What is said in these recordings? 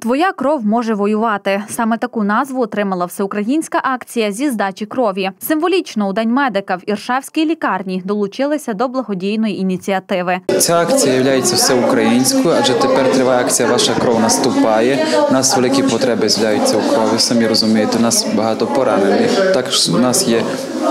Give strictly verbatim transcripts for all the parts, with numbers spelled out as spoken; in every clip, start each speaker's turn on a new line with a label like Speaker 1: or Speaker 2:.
Speaker 1: «Твоя кров може воювати». Саме таку назву отримала всеукраїнська акція зі здачі крові. Символічно у День медика в Іршавській лікарні долучилися до благодійної ініціативи.
Speaker 2: Ця акція є всеукраїнською, адже тепер триває акція «Ваша кров наступає». У нас великі потреби з'являються у крові, самі розумієте, у нас багато поранених. Також у нас є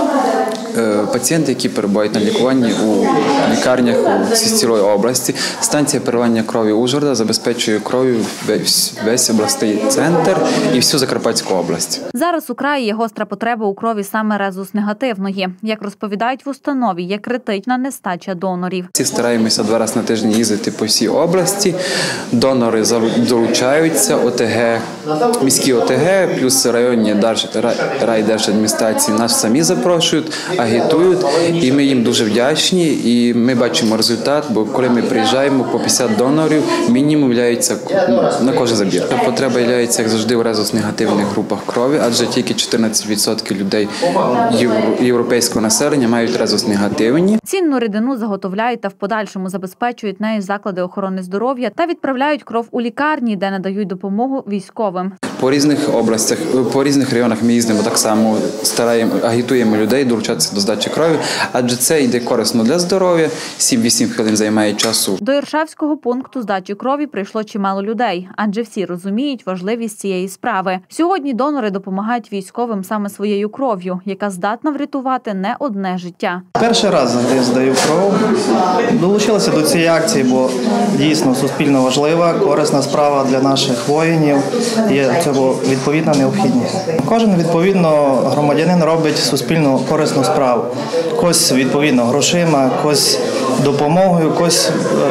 Speaker 2: пацієнти, які перебувають на лікуванні у лікарнях у цілої області. Станція переливання крові Ужгорода забезпечує кров'ю весь обласний центр і всю Закарпатську область.
Speaker 1: Зараз у краї є гостра потреба у крові саме резус-негативної. Як розповідають в установі, є критична нестача донорів.
Speaker 2: Всі стараємося два рази на тиждень їздити по всій області. Донори долучаються, ОТГ, міські ОТГ, плюс районні райдержадміністрації нас самі запрошують, агітують, і ми їм дуже вдячні, і ми бачимо результат, бо коли ми приїжджаємо, по п'ятдесят донорів мінімум являється на кожен забір. Потреба є, як завжди, у резус-негативних групах крові, адже тільки чотирнадцять відсотків людей європейського населення мають резус-негативні.
Speaker 1: Цінну рідину заготовляють та в подальшому забезпечують нею заклади охорони здоров'я та відправляють кров у лікарні, де надають допомогу військовим.
Speaker 2: По різних областях, по різних районах ми їздимо так само, стараємо, агітуємо людей долучатися до здачі крові, адже це йде корисно для здоров'я, сім-вісім хвилин займає часу.
Speaker 1: До Іршавського пункту здачі крові прийшло чимало людей, адже всі розуміють важливість цієї справи. Сьогодні донори допомагають військовим саме своєю кров'ю, яка здатна врятувати не одне життя.
Speaker 3: Перший раз я здаю кров, долучилася до цієї акції, бо дійсно суспільно важлива, корисна справа для наших воїнів, є цього відповідна необхідність. Кожен, відповідно, громадянин робить суспільно корисну справу. Когось, відповідно, грошима, когось допомогою, когось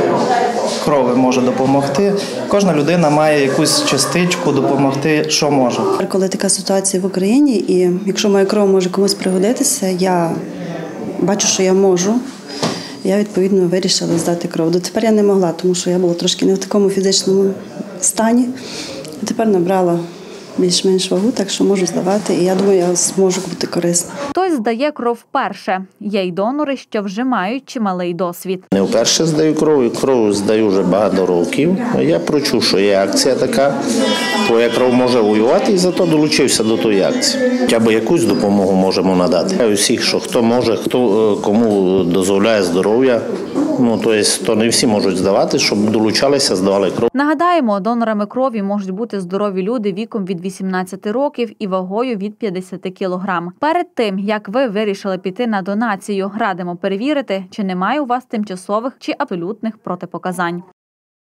Speaker 3: крови може допомогти. Кожна людина має якусь частичку допомогти, що може.
Speaker 4: Коли така ситуація в Україні, і якщо моя кров може комусь пригодитися, я бачу, що я можу. Я, відповідно, вирішила здати кров. Дотепер я не могла, тому що я була трошки не в такому фізичному стані. А тепер набрала більш-менш вагу, так що можу здавати, і я думаю, я зможу бути корисна.
Speaker 1: Хтось здає кров вперше. Є й донори, що вже мають чималий досвід.
Speaker 5: Не вперше здаю кров, кров здаю вже багато років. Я прочув, що є акція така, твоя кров може воювати, і зато долучився до тої акції. Хоча б якусь допомогу можемо надати. Усіх, що хто може, хто кому дозволяє здоров'я, ну, то, є, то не всі можуть здавати, щоб долучалися, здавали кров.
Speaker 1: Нагадаємо, донорами крові можуть бути здорові люди віком від вісімнадцяти років і вагою від п'ятдесят кілограм. Перед тим, як ви вирішили піти на донацію, радимо перевірити, чи немає у вас тимчасових чи абсолютних протипоказань.